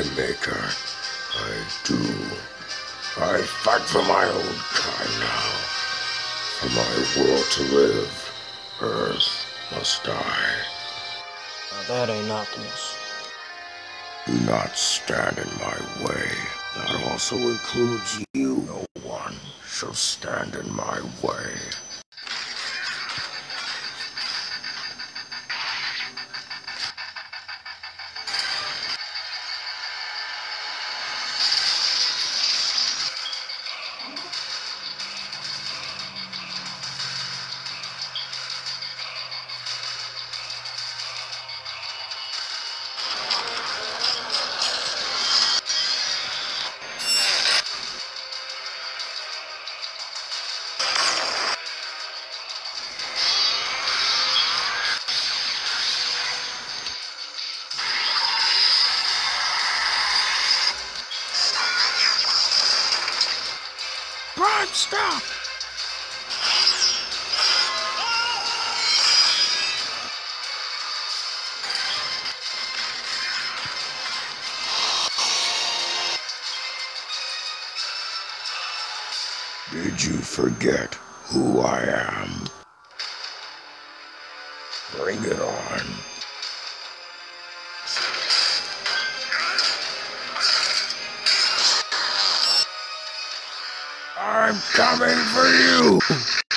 my maker. I do. I fight for my own kind now. For my world to live, Earth must die. Now that ain't Optimus. Do not stand in my way. That also includes you. No one shall stand in my way. Prime, stop! Did you forget who I am? Bring it on. I'm coming for you!